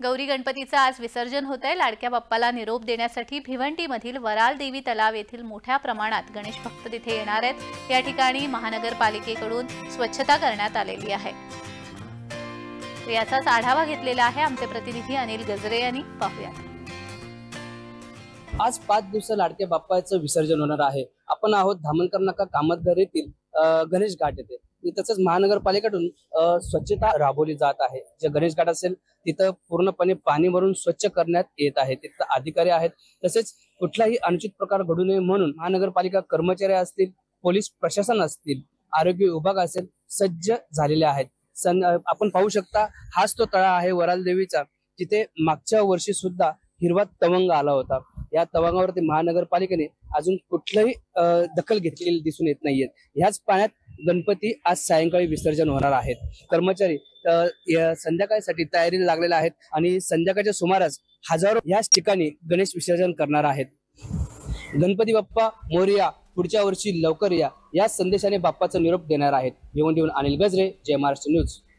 गौरी गणपतीचं आज विसर्जन होत आहे। लाडक्या बाप्पाला निरोप देण्यासाठी भिवंडीमधील वराल देवी तलाव येथील मोठ्या प्रमाणात गणेश भक्त तिथे येणार आहेत। या ठिकाणी महानगरपालिकेकडून स्वच्छता करण्यात आलेली आहे। याचाच आढावा घेतलेला आहे आमचे प्रतिनिधी अनिल गजरे यांनी। पाहूया। आज 5 दिवस लाडक्या बाप्पाचं विसर्जन होणार आहे। आपण आहोत धामणकर नाका कामतघर येथील गणेश घाट येथे। तसंच महानगरपालिकेकडून स्वच्छता राबवली जात आहे। जे गणेश घाट असेल तिथं पूर्णपणे पाणी भरून स्वच्छ करण्यात येत आहे। तिथं अधिकारी आहेत, तसेच कुठलाही अनुचित प्रकार घडू नये म्हणून महानगरपालिका कर्मचारी असतील, पोलीस प्रशासन असतील, आरोग्य विभाग असेल सज्ज झालेले आहेत। आपण पाहू शकता हाच तो तळा आहे वराल देवीचा, जिथे मागच्या वर्षी सुद्धा हिरवा तवंग आला होता। या तवंगावरती महानगरपालिकेने अजून कुठलीही दखल घेतलेली दिसून येत नाहीये। ह्याच पाण्यात गणपती आज सायंकाळी विसर्जन होणार आहेत। कर्मचारी संध्याकाळसाठी तयारीला लागलेले आहेत आणि संध्याकाळच्या सुमारास हजारो याच ठिकाणी गणेश विसर्जन करणार आहेत। गणपती बाप्पा मोरया, पुढच्या वर्षी लवकर या, या संदेशाने बाप्पाचा निरोप देणार आहेत। भिवंडीहून अनिल गजरे, जय महाराष्ट्र न्यूज।